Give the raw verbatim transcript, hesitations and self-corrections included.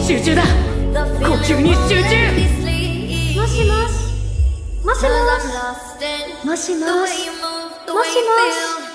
集中だ。呼吸に集中。 もしもしもしもしもしもしもしもし